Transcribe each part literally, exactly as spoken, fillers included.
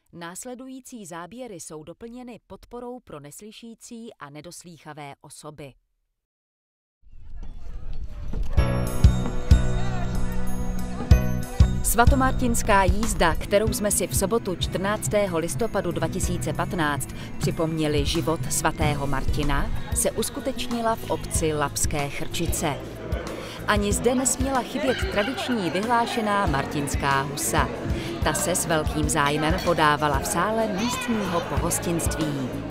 Následující záběry jsou doplněny podporou pro neslyšící a nedoslýchavé osoby. Svatomartinská jízda, kterou jsme si v sobotu čtrnáctého listopadu dva tisíce patnáct připomněli život svatého Martina, se uskutečnila v obci Labské Chrčice. Ani zde nesměla chybět tradiční vyhlášená martinská husa. Ta se s velkým zájmem podávala v sále místního pohostinství.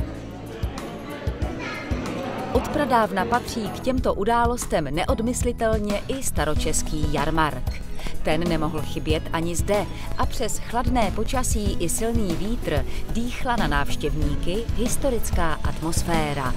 Od pradávna patří k těmto událostem neodmyslitelně i staročeský jarmark. Ten nemohl chybět ani zde a přes chladné počasí i silný vítr dýchla na návštěvníky historická atmosféra.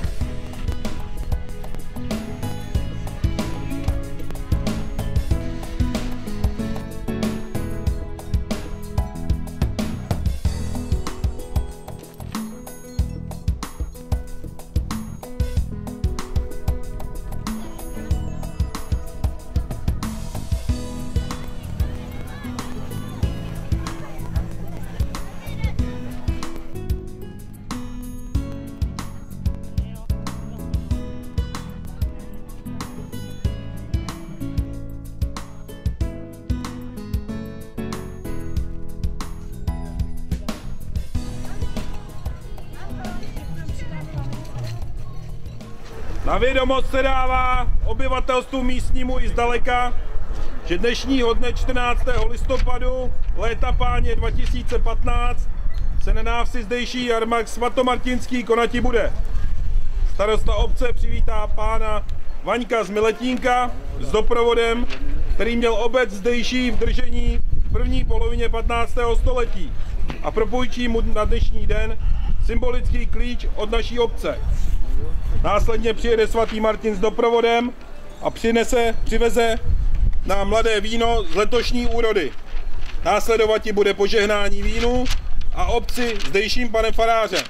Na vědomost se dává obyvatelstvu místnímu i zdaleka, že dnešního dne čtrnáctého listopadu léta páně dva tisíce patnáct se na návsi zdejší jarmark svatomartinský konati bude. Starosta obce přivítá pána Vaňka z Miletínka s doprovodem, který měl obec zdejší v držení v první polovině patnáctého století a propůjčí mu na dnešní den symbolický klíč od naší obce. Následně přijede svatý Martin s doprovodem a přinese, přiveze nám mladé víno z letošní úrody. Následovati bude požehnání vínu a obci zdejším panem farářem.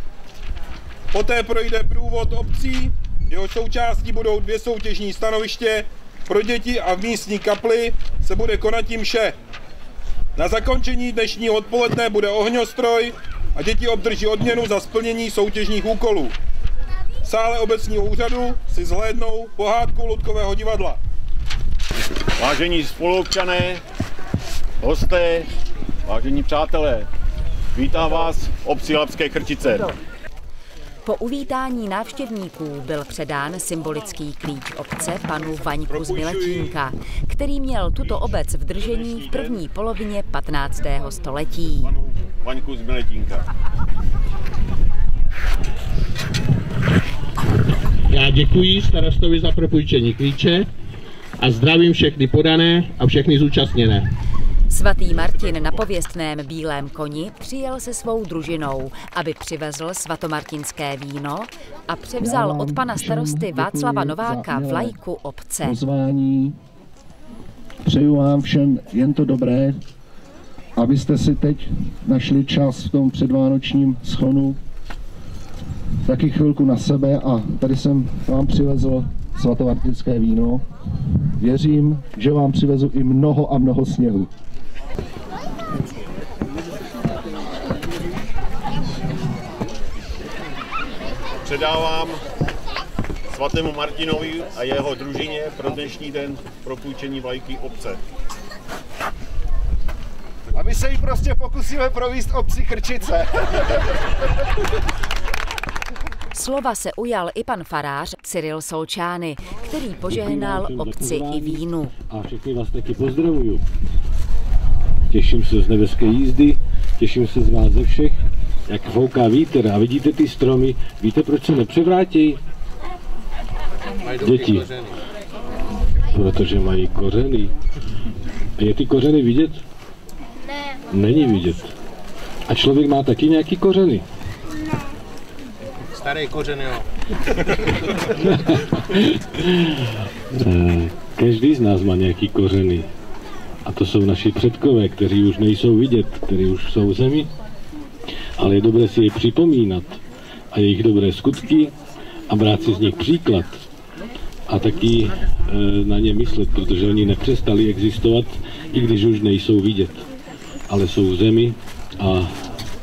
Poté projde průvod obcí, jeho součástí budou dvě soutěžní stanoviště pro děti a v místní kapli se bude konat mše. Na zakončení dnešního odpoledne bude ohňostroj a děti obdrží odměnu za splnění soutěžních úkolů. V sále obecního úřadu si zhlédnou pohádku Ludkového divadla. Vážení spoluobčané, hosté, vážení přátelé, vítám vás v obci Labské Chrčice. Po uvítání návštěvníků byl předán symbolický klíč obce panu Vaňku z Miletínka, který měl tuto obec v držení v první polovině patnáctého století. Panu Vaňku z Miletínka. Já děkuji starostovi za propůjčení klíče a zdravím všechny podané a všechny zúčastněné. Svatý Martin na pověstném bílém koni přijel se svou družinou, aby přivezl svatomartinské víno a převzal od pana starosty Václava Nováka vlajku obce. Pozvání. Přeju vám všem jen to dobré, abyste si teď našli čas v tom předvánočním schonu taky chvilku na sebe a tady jsem vám přivezl svatomartinské víno. Věřím, že vám přivezu i mnoho a mnoho sněhu. Předávám svatému Martinovi a jeho družině pro dnešní den propůjčení vlajky obce. A my se jí prostě pokusíme províst obci Chrčice. Slova se ujal i pan farář Cyril Solčány, který požehnal obci i vínu. A všechny vás taky pozdravuju. Těším se z nebeské jízdy, těším se z vás ze všech, jak fouká vítr a vidíte ty stromy, víte, proč se nepřevrátí? Děti. Protože mají kořeny. A je ty kořeny vidět? Ne. Není vidět. A člověk má taky nějaký kořeny? Staré kořeny, jo. Každý z nás má nějaký kořeny. A to jsou naši předkové, kteří už nejsou vidět, kteří už jsou v zemi. Ale je dobré si je připomínat a jejich dobré skutky a brát si z nich příklad. A taky e, na ně myslet, protože oni nepřestali existovat, i když už nejsou vidět. Ale jsou v zemi a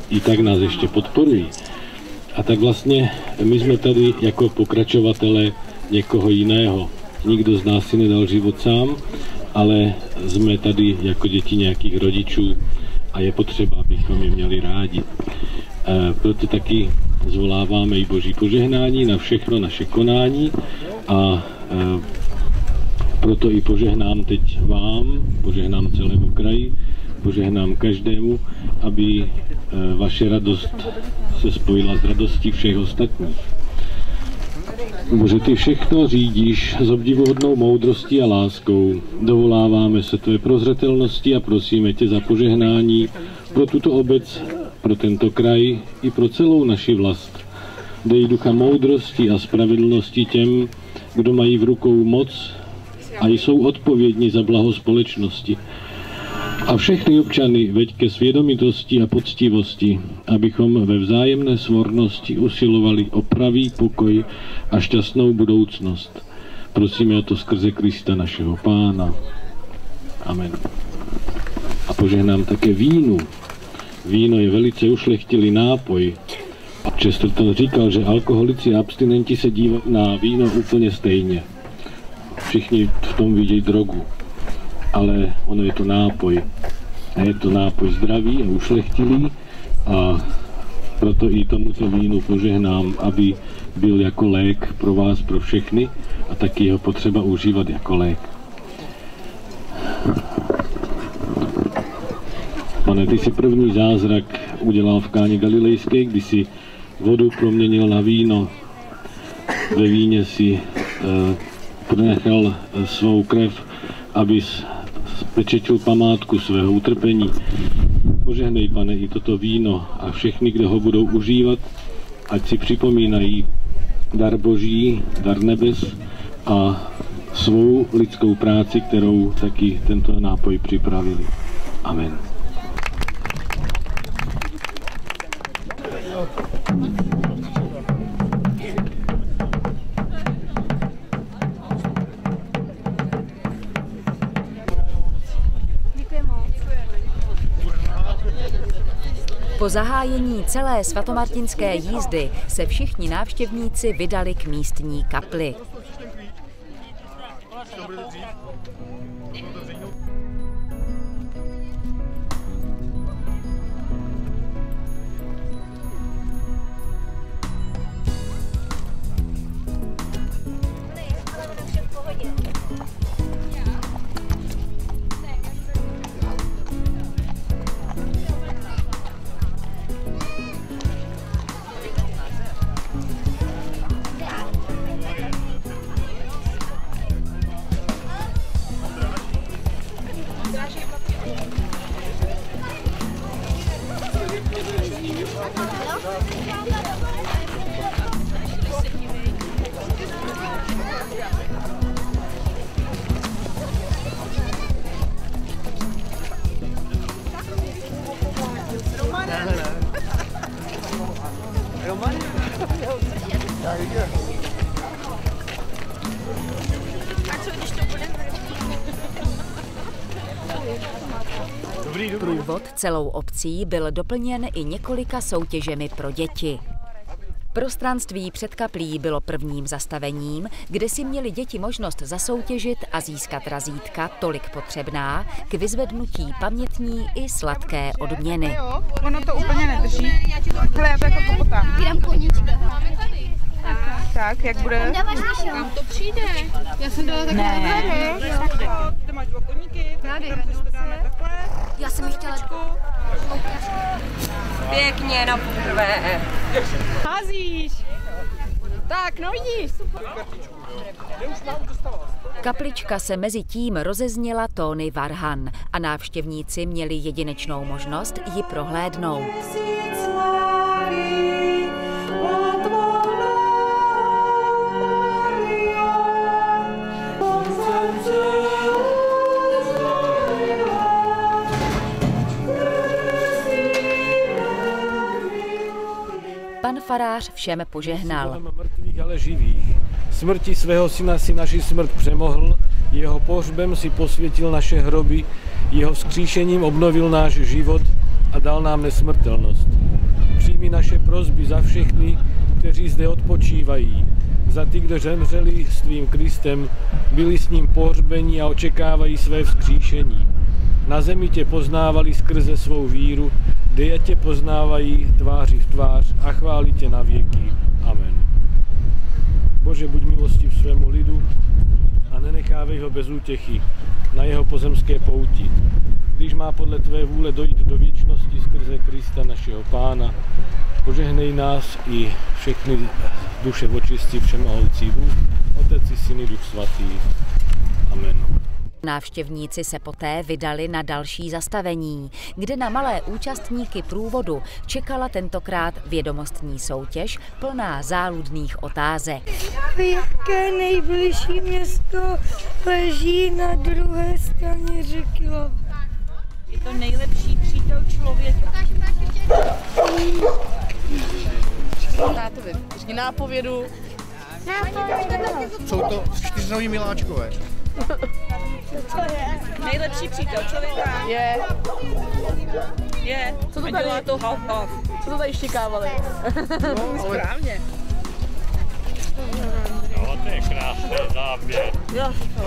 i tak nás ještě podporují. A tak vlastně my jsme tady jako pokračovatele někoho jiného. Nikdo z nás si nedal život sám, ale jsme tady jako děti nějakých rodičů a je potřeba, abychom je měli rádi. E, proto taky zvoláváme i Boží požehnání na všechno naše konání a e, proto i požehnám teď vám, požehnám celému kraji, požehnám každému, aby e, vaše radost se spojila s radostí všech ostatních. Bože, ty všechno řídíš s obdivuhodnou moudrostí a láskou. Dovoláváme se tvé prozřetelnosti a prosíme tě za požehnání pro tuto obec, pro tento kraj i pro celou naši vlast. Dej ducha moudrosti a spravedlnosti těm, kdo mají v rukou moc a jsou odpovědní za blaho společnosti. A všechny občany veď ke svědomitosti a poctivosti, abychom ve vzájemné svornosti usilovali o pravý pokoj a šťastnou budoucnost. Prosíme o to skrze Krista našeho Pána. Amen. A požehnám také vínu. Víno je velice ušlechtilý nápoj. Chesterton říkal, že alkoholici a abstinenti se dívají na víno úplně stejně. Všichni v tom vidějí drogu. Ale ono je to nápoj. A je to nápoj zdravý a ušlechtilý a proto i tomuto vínu požehnám, aby byl jako lék pro vás, pro všechny a taky jeho potřeba užívat jako lék. Pane, ty si první zázrak udělal v Káně Galilejské, kdy si vodu proměnil na víno. Ve víně si eh, pronechal svou krev, abys pečetil památku svého utrpení. Požehnej, Pane, i toto víno a všechny, kdo ho budou užívat, ať si připomínají dar Boží, dar nebes a svou lidskou práci, kterou taky tento nápoj připravili. Amen. Po zahájení celé svatomartinské jízdy se všichni návštěvníci vydali k místní kapli. Průvod celou obcí byl doplněn i několika soutěžemi pro děti. Prostranství před kaplí bylo prvním zastavením, kde si měli děti možnost zasoutěžit a získat razítka tolik potřebná k vyzvednutí pamětní i sladké odměny. Ono to úplně nedrží. Hele, já to jako popotám. Tak, jak bude? Kam to přijde? Já jsem dala takhle. Ne. Ty máš dva koníky, tady to dáme takhle. Já jsem ji chtěla. Pěkně na poprvé. Házíš. Tak, no vidíš. Kaplička se mezi tím rozezněla tóny varhan a návštěvníci měli jedinečnou možnost ji prohlédnout. Pan farář všem požehnal. Mrtvých, ale živých. Smrti svého syna si naši smrt přemohl, jeho pohřbem si posvětil naše hroby, jeho vzkříšením obnovil náš život a dal nám nesmrtelnost. přijmi naše prosby za všechny, kteří zde odpočívají, za ty, kdo zemřeli s tvým Kristem, byli s ním pohřbeni a očekávají své vzkříšení. Na zemi tě poznávali skrze svou víru, kde tě poznávají tváři v tvář a chválí tě na věky. Amen. Bože, buď milostiv svému lidu a nenechávej ho bez útěchy na jeho pozemské pouti, když má podle tvé vůle dojít do věčnosti skrze Krista našeho Pána. Požehnej nás i všechny duše očistí všemohoucí Bůh, Otec i Syn i Duch Svatý. Amen. Návštěvníci se poté vydali na další zastavení, kde na malé účastníky průvodu čekala tentokrát vědomostní soutěž plná záludných otázek. Jaké nejbližší město leží na druhé straně řeky Labe? Je to nejlepší přítel člověka. Tátovi, řekni nápovědu. Jsou to čtyřnohý miláčkové. Nejlepší přítel člověka. Je. Je. Co to A tady? dělá to hav, hav. Co to tady štěkávali? No, správně. No, to je krásný záběr. Jo.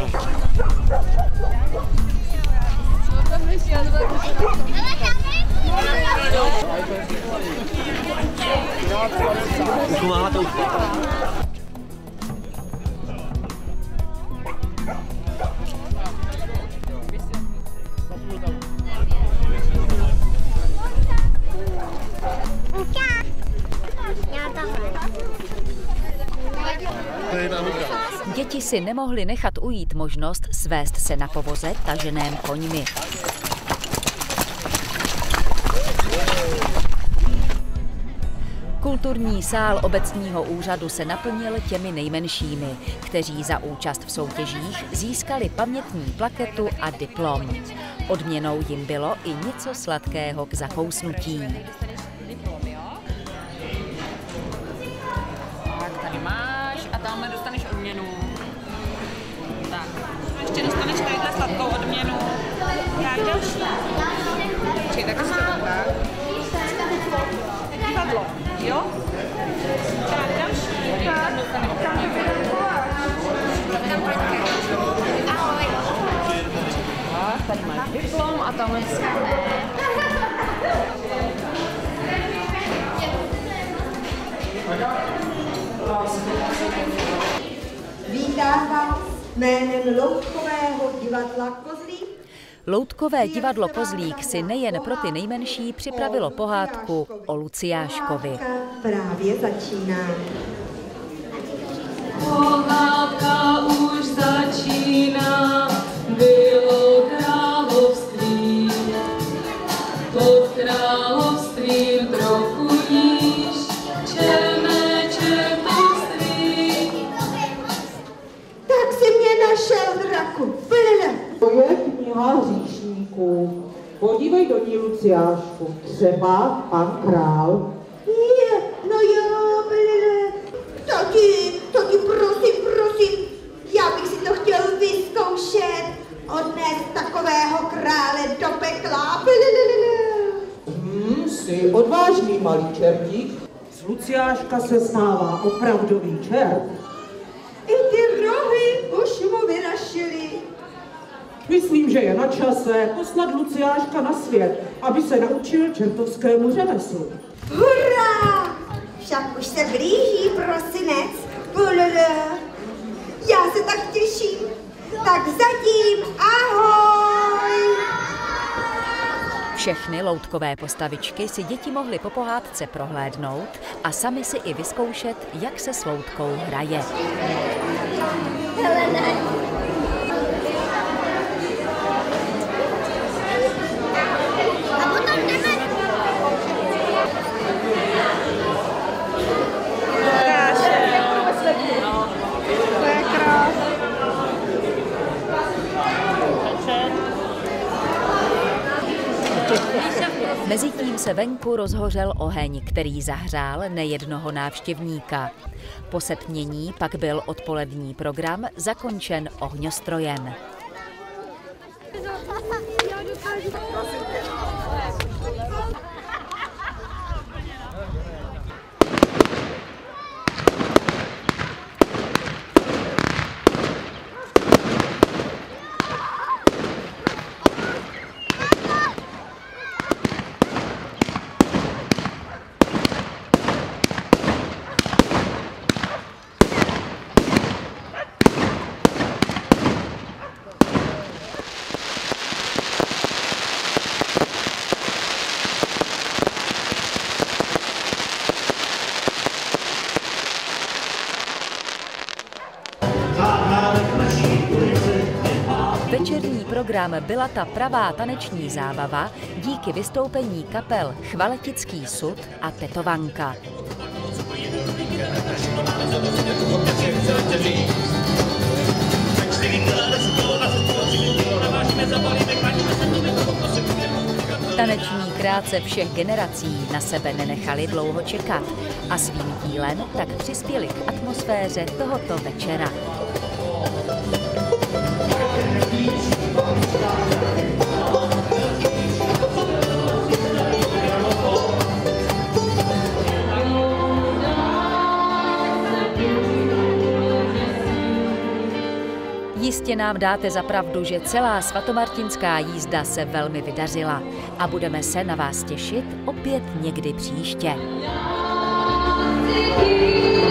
Děti si nemohly nechat ujít možnost svést se na povoze taženém koňmi. Kulturní sál obecního úřadu se naplnil těmi nejmenšími, kteří za účast v soutěžích získali pamětní plaketu a diplom. Odměnou jim bylo i něco sladkého k zakousnutí. Tak tady máš a tamhle dostaneš odměnu. Tak, ještě dostaneš tadyhle sladkou odměnu. Tak další. Počkej, tak si to tam dá. Divadlo, jo? Tak další. Tak, dostaneš Ahoj. Tak, tady máš diplom a tamhle je Vítám vás jménem Loutkového divadla Kozlík. Loutkové divadlo Kozlík si nejen pro ty nejmenší připravilo pohádku o Luciáškovi. Právě začíná. Pohádka už začíná, bylo království. Pod královstvím trochu níž, čelné čertovství. Tak si mě našel, draku. Pyle. To je kniha hříšníků. Podívej do ní, Luciášku. Třeba pan král. Je, no jo, pyle. Tati, tati, prosím, prosím. Já bych si to chtěl vyzkoušet. Odnést takového krále do pekla. Pyle. Hmm, jsi odvážný malý čertík. Z Luciáška se stává opravdový čert. I ty rohy už mu vyrašily. Myslím, že je na čase poslat Luciáška na svět, aby se naučil čertovskému řemeslu. Hurá! Však už se blíží prosinec. Pulele. Já se tak těším. Tak zatím ahoj! Všechny loutkové postavičky si děti mohly po pohádce prohlédnout a sami si i vyzkoušet, jak se s loutkou hraje. Helene. Mezitím se venku rozhořel oheň, který zahřál nejednoho návštěvníka. Po setmění pak byl odpolední program zakončen ohňostrojem. program byla ta pravá taneční zábava díky vystoupení kapel Chvaletický sud a Tetovanka. Taneční krátce všech generací na sebe nenechali dlouho čekat a svým dílem tak přispěli k atmosféře tohoto večera. Jistě nám dáte za pravdu, že celá svatomartinská jízda se velmi vydařila a budeme se na vás těšit opět někdy příště.